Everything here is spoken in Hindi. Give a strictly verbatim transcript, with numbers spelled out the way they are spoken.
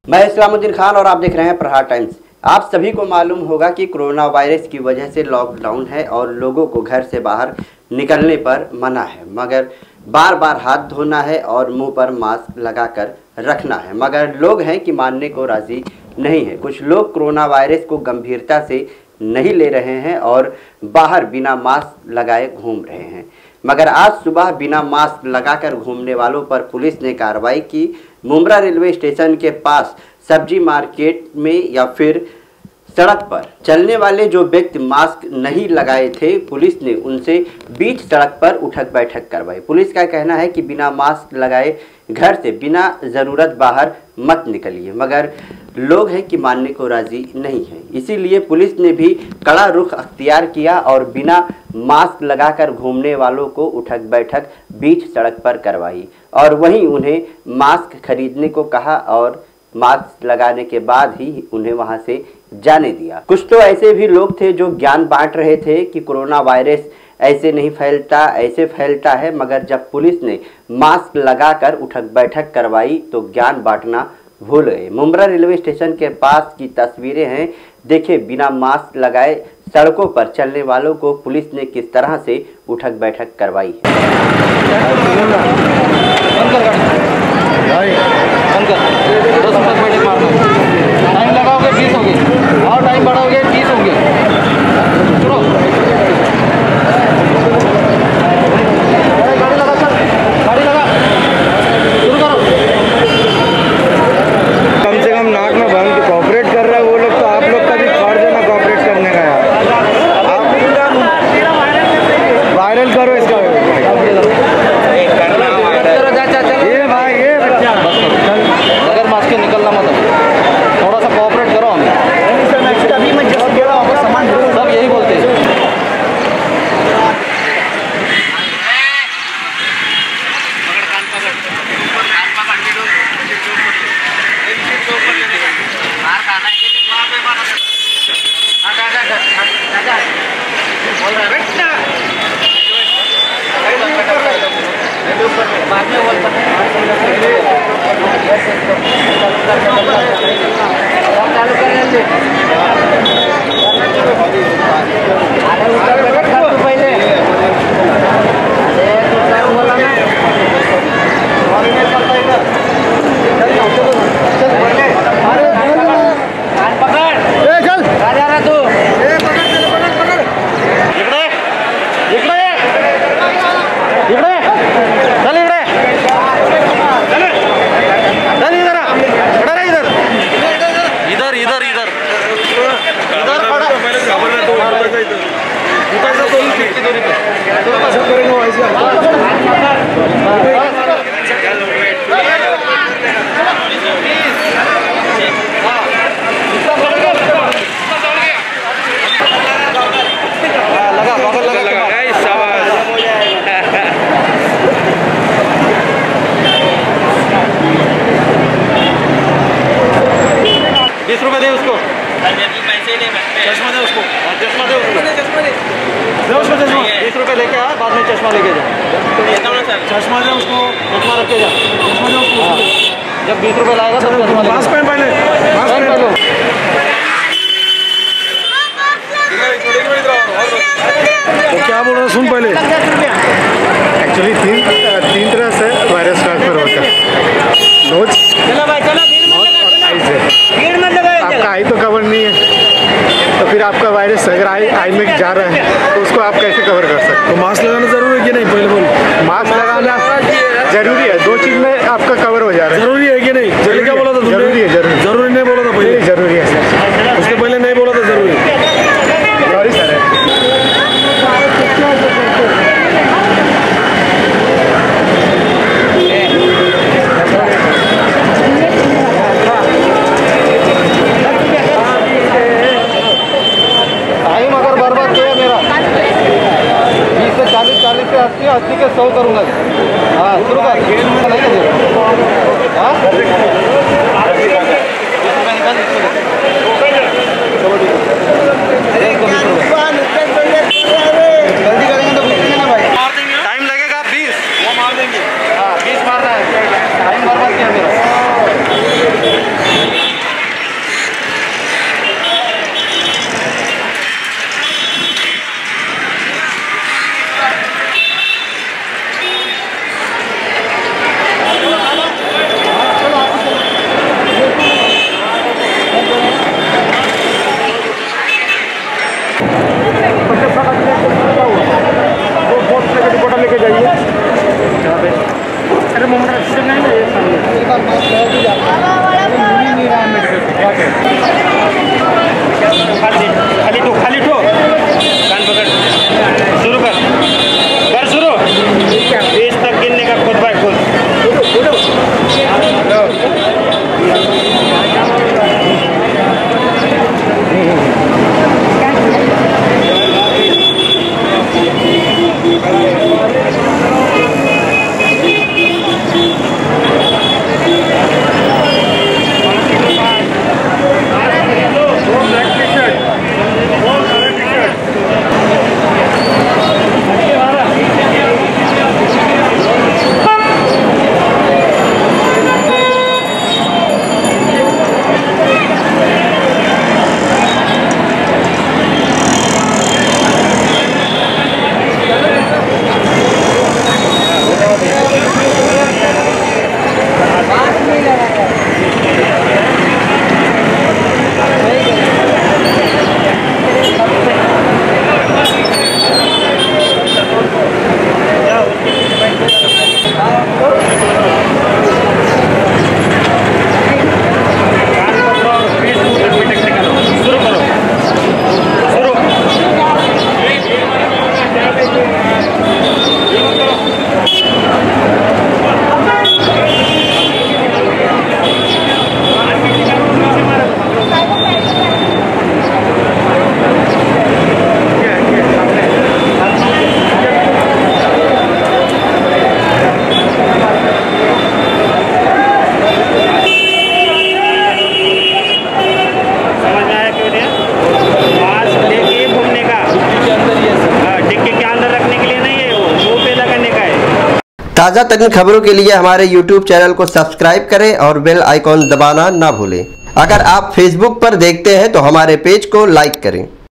मैं इस्लामुद्दीन खान और आप देख रहे हैं प्रहार टाइम्स। आप सभी को मालूम होगा कि कोरोना वायरस की वजह से लॉकडाउन है और लोगों को घर से बाहर निकलने पर मना है, मगर बार बार हाथ धोना है और मुंह पर मास्क लगाकर रखना है, मगर लोग हैं कि मानने को राजी नहीं है। कुछ लोग कोरोना वायरस को गंभीरता से नहीं ले रहे हैं और बाहर बिना मास्क लगाए घूम रहे हैं, मगर आज सुबह बिना मास्क लगाकर घूमने वालों पर पुलिस ने कार्रवाई की। मुंब्रा रेलवे स्टेशन के पास सब्जी मार्केट में या फिर सड़क पर चलने वाले जो व्यक्ति मास्क नहीं लगाए थे, पुलिस ने उनसे बीच सड़क पर उठक बैठक करवाई। पुलिस का कहना है कि बिना मास्क लगाए घर से बिना ज़रूरत बाहर मत निकलिए, मगर लोग हैं कि मानने को राजी नहीं है। इसीलिए पुलिस ने भी कड़ा रुख अख्तियार किया और बिना मास्क लगाकर घूमने वालों को उठक बैठक बीच सड़क पर करवाई और वहीं उन्हें मास्क खरीदने को कहा और मास्क लगाने के बाद ही उन्हें वहां से जाने दिया। कुछ तो ऐसे भी लोग थे जो ज्ञान बांट रहे थे कि कोरोना वायरस ऐसे नहीं फैलता, ऐसे फैलता है, मगर जब पुलिस ने मास्क लगाकर उठक बैठक करवाई तो ज्ञान बांटना भूल गए। मुंब्रा रेलवे स्टेशन के पास की तस्वीरें हैं, देखिए बिना मास्क लगाए सड़कों पर चलने वालों को पुलिस ने किस तरह से उठक बैठक करवाई है। टाइम लगाओगे बीस होगी और टाइम बढ़ाओगे बीस होगी। गाड़ी लगा सर, गाड़ी लगा शुरू करो। कम से कम नाक में भर के कॉपरेट कर रहे हैं वो लोग, तो आप लोग का भी फर्ज है ना कॉपरेट करने का यार। आप वायरल करो इसका। ये भाई ये बच्चा अगर मास्क के निकलना मतलब थोड़ा सा कॉपरेट करो। हमें अभी मैं जब कह रहा हूँ सामान सब यही बोलते हैं। बाद में बोलता है चालू कर लेंगे। अरे ऊपर बैठ कर तू पहले, अरे तू क्या बोला मैं और नहीं चलता इधर। चल चल चल पहले, अरे कान पकड़, ए चल कहाँ जा रहा तू? ए पकड़ पकड़ पकड़ इकड़े इकड़े इकड़े चल इकड़े चल इधर आ, खड़ा रह इधर इधर इधर इधर इधर खड़ा। पहले खबर ना तो ऊपर से इधर ऊपर से तो खिड़की दूरी पे थोड़ा सा करेंगे ऐसे। लगा बगल लगा लगा बीस रुपए दे उसको, पैसे दे, चश्मा दे उसको, चश्मा दे उसको, दे उसको चश्मा। बीस रुपए लेके आ, बाद में चश्मा लेके जा। चश्मा दे उसको, चश्मा रख के जा, चश्मा दे उसको। जब बीस रुपए लाएगा तब चश्मा मास्क पहन पहले, मास्क पहन लो। तो क्या बोल रहा सुन पहले। एक्चुअली तीन तीन तरह से वायरस ट्रांसफर होता है, नोज, आपका आई तो कवर नहीं है, तो फिर आपका वायरस अगर आई आई में जा रहा है तो उसको आप कैसे कवर कर सकते? तो मास्क लगाना जरूरी है कि नहीं? पहले बोल। मास्क लगाना जरूरी है, दो चीज में आपका कवर हो जा रहा है। जरूरी है कि नहीं? जरूरी क्या बोला था? जरूरी है, जरूरी जरूरी नहीं बोला था पहले? जरूरी है सर, उसके पहले नहीं बोला था जरूरी। Sorry sir. चालीस चालीस से अस्सी अस्सी के सौ करूँगा। हाँ शुरू कर। जल्दी करेंगे तो पूछेंगे ना भाई। टाइम लगेगा बीस, वो मार देंगे। हाँ बीस मारना है, टाइम बर्बाद किया मेरा। लेके जाइए। अरे मोहम्मद रशीद नहीं है, ये सामने एक बार मास्क लगा के जाता है, नहीं रहा मेडिकल खाली खाली ठो खाली ठो कान पकड़, शुरू कर कर शुरू बीस तक गिनने का खुद बाय खुद। ताज़ा तरीन खबरों के लिए हमारे यूट्यूब चैनल को सब्सक्राइब करें और बेल आइकॉन दबाना ना भूलें। अगर आप फेसबुक पर देखते हैं तो हमारे पेज को लाइक करें।